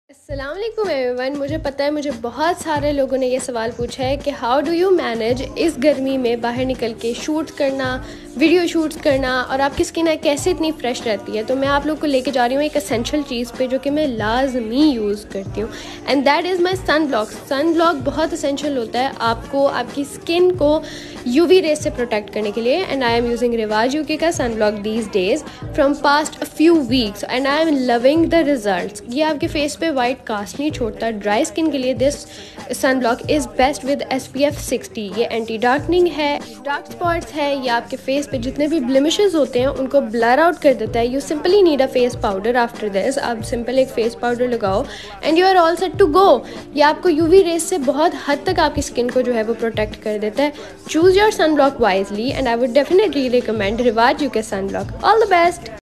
अस्सलाम वालेकुम एवरीवन। मुझे पता है मुझे बहुत सारे लोगों ने ये सवाल पूछा है कि हाउ डू यू मैनेज इस गर्मी में बाहर निकल के शूट करना, वीडियो शूट्स करना, और आपकी स्किन कैसे इतनी फ्रेश रहती है। तो मैं आप लोग को लेके जा रही हूँ एक एसेंशियल चीज़ पे जो कि मैं लाजमी यूज़ करती हूँ, and that is my sunblock. Sunblock बहुत एसेंशियल होता है आपको आपकी स्किन को यूवी रेज से प्रोटेक्ट करने के लिए। And I am using Rivaj UK का sunblock these days from past few weeks and I am loving the results. ये आपके फेस पे वाइट कास्ट नहीं छोड़ता। ड्राई स्किन के लिए this sunblock is best with SPF 60। ये anti darkening है, डार्क स्पॉट्स है, ये आपके फेस पे जितने भी ब्लेमिशेस होते हैं उनको ब्लर आउट कर देता है। You simply need a face powder. After this आप सिंपल एक फेस पाउडर लगाओ and you are all set to go. ये आपको यूवी रेज से बहुत हद तक आपकी स्किन को जो है वो प्रोटेक्ट कर देता है। Choose your sun block wisely and I would definitely recommend Rivaj UK sun block. All the best.